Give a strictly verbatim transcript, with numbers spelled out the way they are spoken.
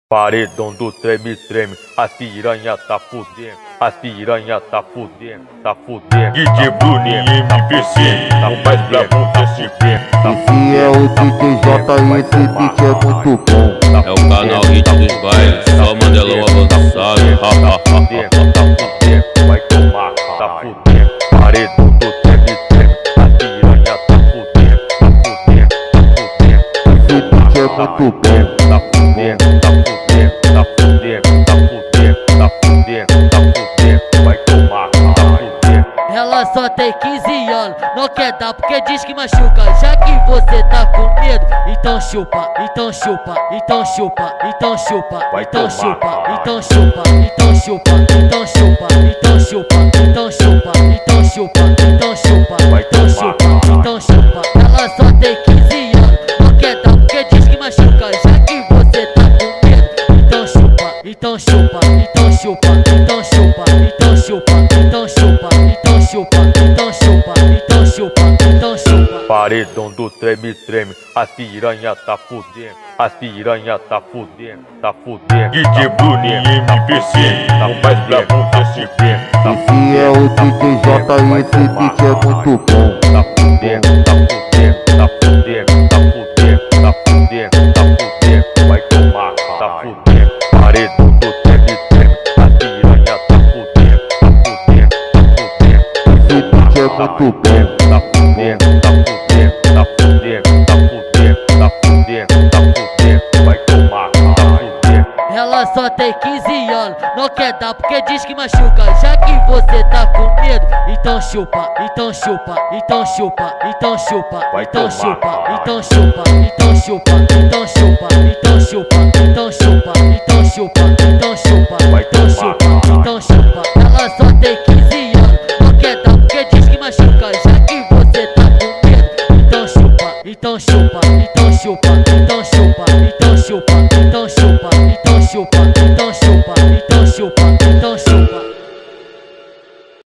Paredão do treme-treme, a piranha tá fudendo, a piranha tá fudendo, tá fudendo. D J Bruninho M V C, o mais brabo desse pé. Esse é o D J J e esse beat é muito bom. É o canal Hit dos Bailes, só Mandelão avançado. Tá fudendo, tá fudendo, vai tomar, tá fudendo. Paredão do treme-treme, a piranha tá fudendo, tá fudendo, tá fudendo. Esse beat é muito bom. Tá fudendo, tá fudendo, tá fudendo, tá fudendo, tá fudendo, tá fudendo, vai tomar, tá fudendo. Ela só tem quinze anos, não quer dar porque diz que machuca. Já que você tá com medo, então chupa, então chupa, então chupa, então chupa, então chupa, então chupa, então chupa, então chupa, então chupa, então chupa, então chupa, então chupa, então chupa, então chupa. Ela só tem quinze anos, não quer dar porque diz que machuca. Já que você tá com medo, então chupa, então chupa, então chupa, então chupa, então chupa, então chupa, então chupa, então chupa, então chupa, então chupa. Paredão do treme-treme, a piranha tá fudendo, a piranha tá fudendo, tá fudendo. D J Bruninho M V C, o mais brabo desse pé. Esse é o D J J e esse beat é muito bom. Tá fudendo, tá fudendo, tá fudendo, tá fudendo, tá fudendo, tá fudendo, vai tomar, tá fudendo. Paredão do treme-treme, a piranha tá fudendo, tá fudendo, tá fudendo. Esse beat é muito bom. Tá fudendo, tá fudendo, tá fudendo, tá fudendo, tá fudendo, tá fudendo, vai tomar, tá fudendo. Ela só tem quinze anos, não quer dar porque diz que machuca. Já que você tá com medo, então chupa, então chupa, então chupa, então chupa, então chupa, então chupa, então chupa, então chupa, então chupa, então chupa, então chupa, então chupa, então chupa, então chupa. Ela só tem quinze anos, não quer dar porque diz que machuca. Já que você tá com medo, então chupa, então chupa, então chupa, então chupa, então chupa, então chupa, então chupa.